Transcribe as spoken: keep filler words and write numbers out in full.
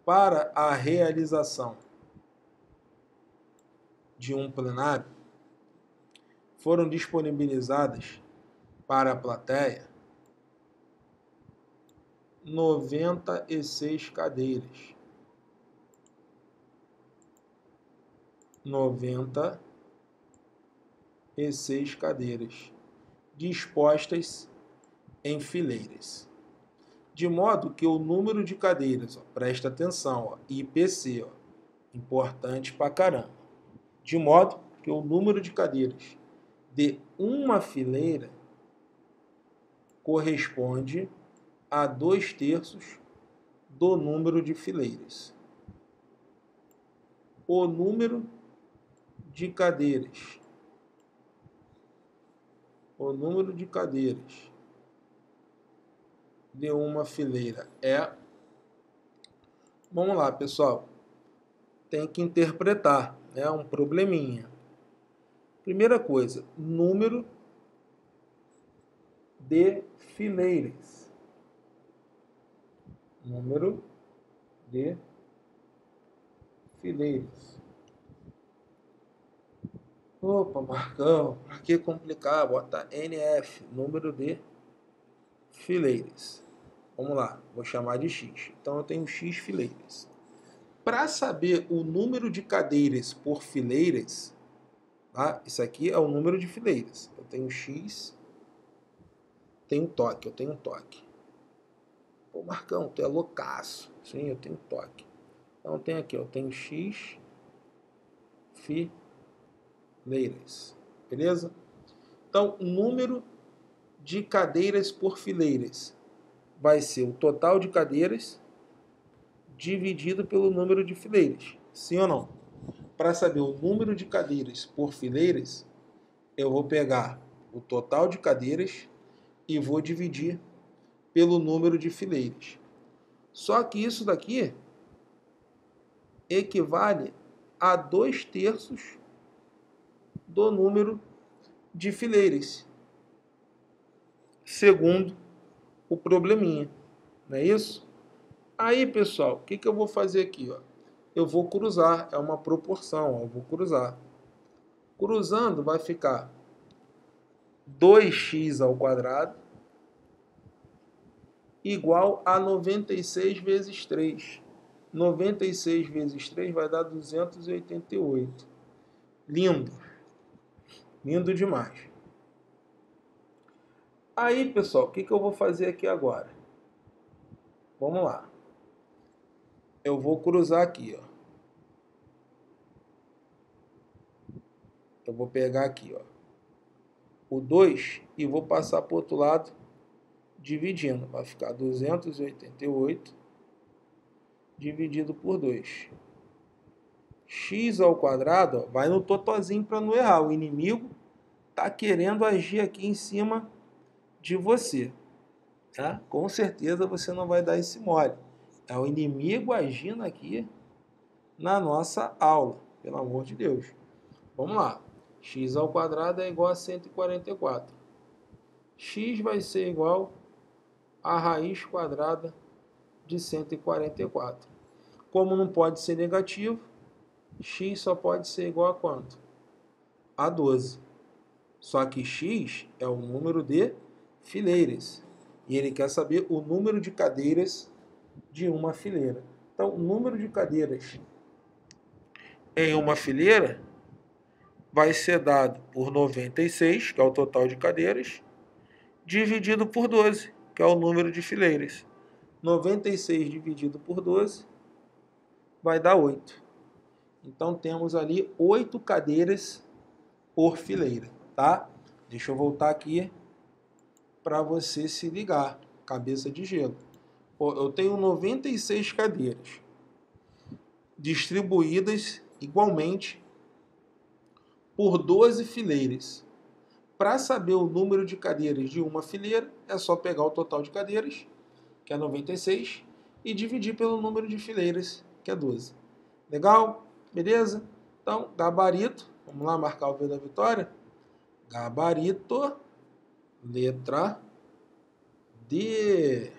para a realização de um plenário, foram disponibilizadas para a plateia noventa e seis cadeiras. noventa e seis cadeiras dispostas em fileiras. De modo que o número de cadeiras, ó, presta atenção, ó, I P C, ó, importante pra caramba. De modo que o número de cadeiras de uma fileira corresponde a dois terços do número de fileiras. O número de cadeiras, o número de cadeiras de uma fileira é... Vamos lá, pessoal. Tem que interpretar, é né, um probleminha. Primeira coisa, número de fileiras. Número de fileiras. Opa, Marcão, para que complicar? Bota N F, número de fileiras. Vamos lá, vou chamar de X. Então eu tenho X fileiras. Para saber o número de cadeiras por fileiras, tá? Isso aqui é o número de fileiras. Eu tenho X, tenho toque, eu tenho toque. Pô, Marcão, tu é loucaço. Sim, eu tenho toque. Então eu tenho aqui, eu tenho X fileiras. Beleza? Então, o número de cadeiras por fileiras vai ser o total de cadeiras dividido pelo número de fileiras. Sim ou não? Para saber o número de cadeiras por fileiras, eu vou pegar o total de cadeiras e vou dividir pelo número de fileiras. Só que isso daqui equivale a dois terços do número de fileiras, segundo o probleminha, não é isso? Aí, pessoal, o que, que eu vou fazer aqui? Ó? Eu vou cruzar, é uma proporção, ó, eu vou cruzar. Cruzando vai ficar dois x ao quadrado igual a noventa e seis vezes três. noventa e seis vezes três vai dar duzentos e oitenta e oito. Lindo. Lindo demais. Aí, pessoal, o que, que eu vou fazer aqui agora? Vamos lá. Eu vou cruzar aqui, ó. Eu vou pegar aqui, ó, o dois e vou passar para o outro lado, dividindo. Vai ficar duzentos e oitenta e oito dividido por dois. X ao quadrado, ó, vai no totozinho para não errar. O inimigo está querendo agir aqui em cima de você. Tá? Com certeza você não vai dar esse mole. É o inimigo agindo aqui na nossa aula. Pelo amor de Deus. Vamos lá. X ao quadrado é igual a cento e quarenta e quatro. X vai ser igual a raiz quadrada de cento e quarenta e quatro. Como não pode ser negativo, x só pode ser igual a quanto? A doze. Só que x é o número de fileiras. E ele quer saber o número de cadeiras de uma fileira. Então, o número de cadeiras em uma fileira vai ser dado por noventa e seis, que é o total de cadeiras, dividido por doze, que é o número de fileiras. noventa e seis dividido por doze vai dar oito. Então, temos ali oito cadeiras por fileira, tá? Deixa eu voltar aqui para você se ligar. Cabeça de gelo. Eu tenho noventa e seis cadeiras distribuídas igualmente por doze fileiras. Para saber o número de cadeiras de uma fileira, é só pegar o total de cadeiras, que é noventa e seis, e dividir pelo número de fileiras, que é doze. Legal? Beleza? Então, gabarito. Vamos lá marcar o V da vitória. Gabarito, letra D.